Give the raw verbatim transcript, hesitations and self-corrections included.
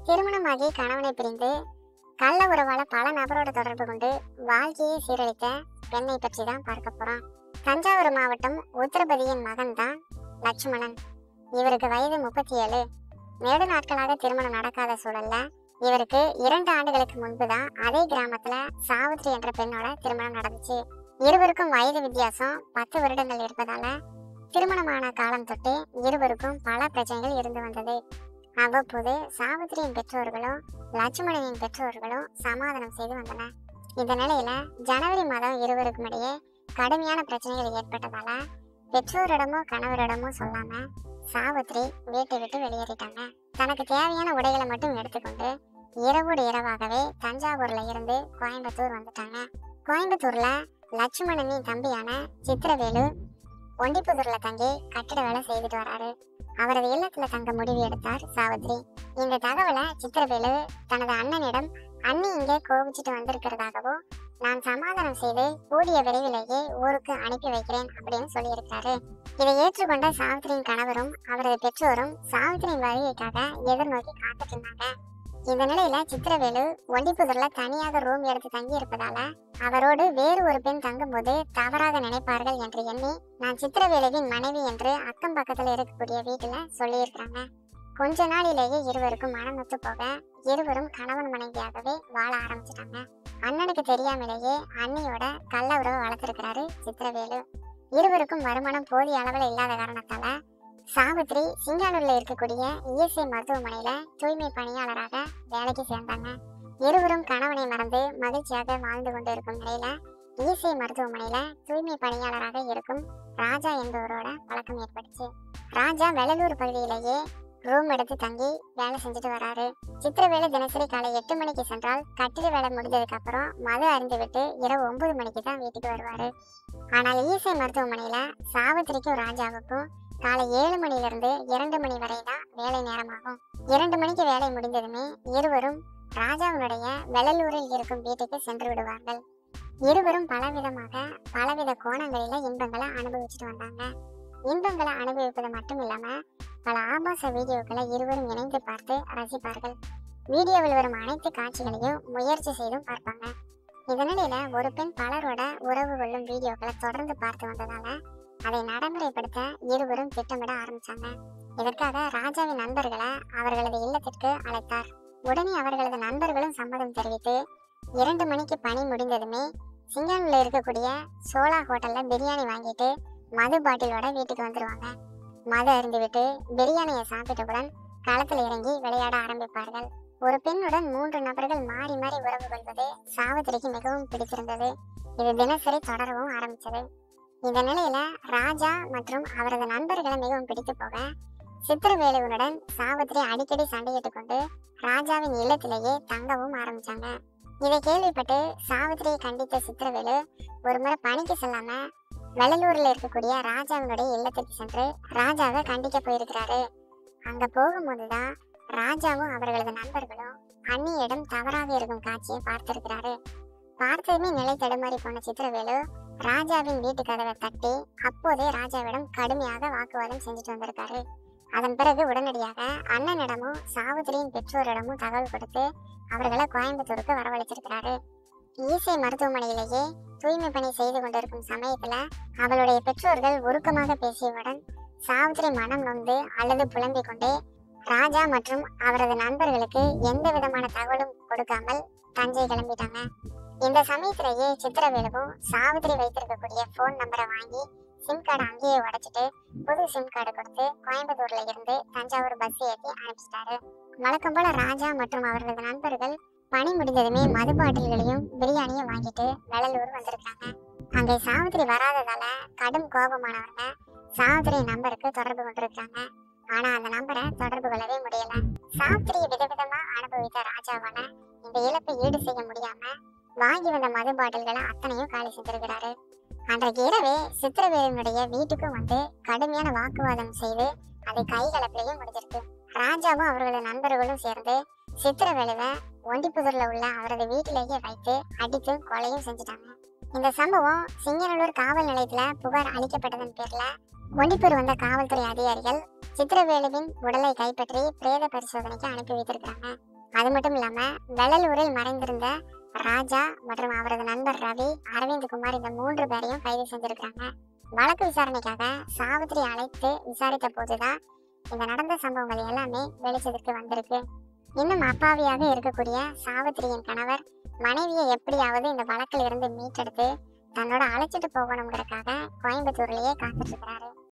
திருமணமாகி கணவனை பிரிந்து கள்ள உறவால பல நபரோட தொடர்பு கொண்டு வாழ்க்கையை சீரழித்த பெண்ணை பற்றி தான் பார்க்க போறோம். தஞ்சாவூர் மாவட்டம் உத்தரபதியின் மகன் தான் லட்சுமணன். இவருக்கு வயது முப்பத்தி ஏழு. நெடு நாட்களாக திருமணம் நடக்காத சூழல்ல இவருக்கு இரண்டு ஆண்டுகளுக்கு முன்புதான் அதே கிராமத்துல சாவித்ரி என்ற பெண்ணோட திருமணம் நடந்துச்சு. இருவருக்கும் வயது வித்தியாசம் பத்து வருடங்கள் இருப்பதால திருமணமான காலம் தொட்டு இருவருக்கும் பல பிரச்சனைகள் இருந்து வந்தது. அவ்வப்போது சாவித்ரியின் பெற்றோர்களும் லட்சுமணனின் பெற்றோர்களும் சமாதானம் செய்து வந்தனர். இந்த நிலையில ஜனவரி மாதம் இருவருக்கும் இடையே கடுமையான பிரச்சனைகள் ஏற்பட்டதால பெற்றோரிடமோ கணவரிடமோ சொல்லாம சாவித்ரி வீட்டை விட்டு வெளியேறிட்டாங்க. தனக்கு தேவையான உடைகளை மட்டும் எடுத்துக்கொண்டு இரவோடு இரவாகவே தஞ்சாவூர்ல இருந்து கோயம்புத்தூர் வந்துட்டாங்க. கோயம்புத்தூர்ல லட்சுமணனின் தம்பியான சித்திரவேலு ஒண்டிப்புதூர்ல தங்கி கட்டிட வேலை செய்துட்டு வராரு. அவரது இல்லத்துல தங்க முடிவு எடுத்தார் சாவித்ரி. இந்த தகவலை சித்திரவேலு தனது அண்ணனிடம் அண்ணி இங்கே கோபிச்சுட்டு வந்திருக்கிறதாகவோ நான் சமாதானம் செய்து கூடிய விரைவிலேயே ஊருக்கு அனுப்பி வைக்கிறேன் அப்படின்னு சொல்லியிருக்காரு. இதை ஏற்றுக்கொண்ட சாவித்ரியின் கணவரும் அவரது பெற்றோரும் சாவித்ரியின் வருகைக்காக எதிர்நோக்கி காத்துட்டு இருந்தாங்க. இந்த நிலையில சித்திரவேலு ஒண்டிப்புதூர்ல தனியாக ரூம் எடுத்து தங்கி இருப்பதால அவரோடு வேறு ஒரு பெண் தங்கும் போது தவறாக நினைப்பார்கள் என்று எண்ணி நான் சித்திரவேலுவின் மனைவி என்று அக்கம் பக்கத்துல இருக்கக்கூடிய வீட்டுல சொல்லியிருக்கிறாங்க. கொஞ்ச நாளிலேயே இருவருக்கும் மனம் ஒத்து போக இருவரும் கணவன் மனைவியாகவே வாழ ஆரம்பிச்சிட்டாங்க. அண்ணனுக்கு தெரியாமலேயே அண்ணியோட கள்ள உறவை வளர்த்திருக்கிறாரு சித்திரவேலு. இருவருக்கும் வருமானம் போதிய அளவில் இல்லாத காரணத்தால சாவித்ரி சிங்கானூர்ல இருக்கக்கூடிய இஎஸ்ஐ மருத்துவமனையில தூய்மை பணியாளராக வேலைக்கு சேர்ந்தாங்க. இருவரும் கணவனை மறந்து மகிழ்ச்சியாக வாழ்ந்து கொண்டு இருக்கும் நிலையில இஎஸ்ஐ மருத்துவமனையில தூய்மை பணியாளராக இருக்கும் ராஜா என்பவரோட பழக்கம் ஏற்பட்டுச்சு. ராஜா வெள்ளலூர் பகுதியிலேயே ரூம் எடுத்து தங்கி வேலை செஞ்சுட்டு வராரு. சித்திரவேலு தினசரி காலை எட்டு மணிக்கு சென்றால் கட்டிட வேலை முடிஞ்சதுக்கு அப்புறம் மது அருந்து விட்டு இரவு ஒன்பது மணிக்கு தான் வீட்டுக்கு வருவாரு. ஆனால் இஎஸ்ஐ மருத்துவமனையில சாவித்ரிக்கும் ராஜாவுக்கும் காலை ஏழு மணில இருந்து இரண்டு மணி வரை தான் வேலை நேரமாகும். இரண்டு மணிக்கு வேலை முடிந்ததுமே இருவரும் ராஜாவினுடைய வெள்ளலூரில் இருக்கும் வீட்டுக்கு சென்று விடுவார்கள். இருவரும் பலவிதமாக பலவித கோணங்களில இன்பங்களை அனுபவிச்சுட்டு வந்தாங்க. இன்பங்களை அனுபவிப்பது மட்டும் இல்லாம பல ஆபாச வீடியோக்களை இருவரும் இணைந்து பார்த்து ரசிப்பார்கள். வீடியோவில் வரும் அனைத்து காட்சிகளையும் முயற்சி செய்தும் பார்ப்பாங்க. இதனிடையில ஒரு பெண் பலரோட உறவு கொள்ளும் வீடியோக்களை தொடர்ந்து பார்த்து வந்ததால அதை நடைமுறைப்படுத்த இருவரும் திட்டமிட ஆரம்பிச்சாங்க. இதற்காக ராஜாவின் நண்பர்களை அவர்களது இல்லத்திற்கு அழைத்தார். உடனே அவர்களது நண்பர்களும் சம்மதம் தெரிவித்து இரண்டு மணிக்கு பணி முடிந்ததுமே சிங்கானூர்ல இருக்கக்கூடிய சோலா ஹோட்டல்ல பிரியாணி வாங்கிட்டு மது பாட்டிலோட வீட்டுக்கு வந்துருவாங்க. மது அருந்துவிட்டு பிரியாணியை சாப்பிட்டவுடன் களத்தில் இறங்கி விளையாட ஆரம்பிப்பார்கள். ஒரு பெண்ணுடன் மூன்று நபர்கள் மாறி மாறி உறவு கொள்வது சாவித்ரிக்கு மிகவும் பிடித்திருந்தது. இது தினசரி தொடரவும் ஆரம்பிச்சது. இந்த நிலையில ராஜா மற்றும் அவரது நண்பர்களை மிகவும் பிடித்து போக சித்திரவேலுவுடன் சாவித்ரி அடிக்கடி சண்டையிட்டு கொண்டு ராஜாவின் இல்லத்திலேயே தங்கவும் ஆரம்பிச்சாங்க. இதை கேள்விப்பட்டு சாவித்ரியை கண்டித்த சித்திரவேலு ஒரு முறை பணிக்கு செல்லாம வெள்ளலூர்ல இருக்கக்கூடிய ராஜாவினுடைய இல்லத்திற்கு சென்று ராஜாவை கண்டிக்க போயிருக்கிறாரு. அங்க போகும்போதுதான் ராஜாவும் அவர்களது நண்பர்களும் அண்ணியிடம் தவறாக இருக்கும் காட்சியை பார்த்திருக்கிறாரு. பார்த்ததுமே நிலை தடுமாறி போன சித்திரவேலு ராஜாவின் வீட்டு கதவை தட்டி அப்போதே ராஜாவிடம் கடுமையாக வாக்குவாதம் செஞ்சுட்டு வந்திருக்காரு. அதன் பிறகு உடனடியாக அண்ணனிடமும் சாவித்ரியின் பெற்றோரிடமும் தகவல் கொடுத்து அவர்களை கோயம்புத்தூருக்கு வரவழைச்சிருக்கிறாரு. இஎஸ்ஐ மருத்துவமனையிலேயே தூய்மை பணி செய்து கொண்டிருக்கும் சமயத்துல அவளுடைய பெற்றோர்கள் உருக்கமாக பேசியவுடன் சாவித்ரி மனம் நொந்து அல்லது புலம்பிக் கொண்டே ராஜா மற்றும் அவரது நண்பர்களுக்கு எந்த விதமான தகவலும் கொடுக்காமல் தஞ்சை கிளம்பிட்டாங்க. இந்த சமயத்திலேயே சித்திரவேலுவும் சாவித்ரி வைத்திருக்கக்கூடிய போன் நம்பரை வாங்கி சிம் கார்டு அங்கேயே உடைச்சிட்டு புது சிம் கார்டு கொடுத்து கோயம்புத்தூர்ல இருந்து தஞ்சாவூர் பஸ் ஏற்றி அனுப்பிச்சிட்டாரு. வழக்கம் போல ராஜா மற்றும் அவர்களது நண்பர்கள் பணி முடிந்ததுமே மது பாட்டில்களையும் பிரியாணியும் வாங்கிட்டு வெள்ளலூர் வந்திருக்காங்க. அங்கே சாவித்ரி வராததால கடும் கோபமானவங்க சாவித்ரி நம்பருக்கு தொடர்பு கொண்டிருக்காங்க. ஆனா அந்த நம்பரை தொடர்பு கொள்ளவே முடியல. சாவித்ரியை விதவிதமா அனுபவித்த ராஜாவான இந்த இழப்பை ஈடு செய்ய முடியாம வாங்கி வந்த மது பாட்டில்களை அத்தனையும் காலி செஞ்சிருக்கிறாரு. அன்றைக்கு இரவே சித்திரவேலுடைய வீட்டுக்கும் வந்து கடுமையான வாக்குவாதம் செய்து அதை கைகலப்பிலையும் முடிஞ்சிருக்கு. ராஜாவும் அவர்களது நண்பர்களும் சேர்ந்து சித்திரவேலுவை ஒண்டிப்புதூர்ல உள்ள அவரது வீட்டிலேயே வைத்து அடித்து கொலையும் செஞ்சுட்டாங்க. இந்த சம்பவம் சிங்கநல்லூர் காவல் நிலையத்துல புகார் அளிக்கப்பட்டதன் பேர்ல ஒண்டிப்பூர் வந்த காவல்துறை அதிகாரிகள் சித்திரவேலுவின் உடலை கைப்பற்றி பிரேத பரிசோதனைக்கு அனுப்பி வைத்திருக்காங்க. அது மட்டும் இல்லாம வெள்ளலூரில் மறைந்திருந்த ராஜா மற்றும் அவரது நண்பர் ரவி, அரவிந்த் குமார் இந்த மூன்று பேரையும் கைது செஞ்சிருக்காங்க. வழக்கு விசாரணைக்காக சாவித்திரி அழைத்து விசாரித்த போதுதான் இந்த நடந்த சம்பவங்கள் எல்லாமே வெளிச்சத்துக்கு வந்திருக்கு. இன்னும் அப்பாவியாக இருக்கக்கூடிய சாவித்திரியின் கணவர் மனைவியை எப்படியாவது இந்த வழக்கில் இருந்து மீட்டெடுத்து தன்னோட அழைச்சிட்டு போகணுங்கிறதுக்காக கோயம்புத்தூர்லயே காத்துட்டு இருக்கிறாரு.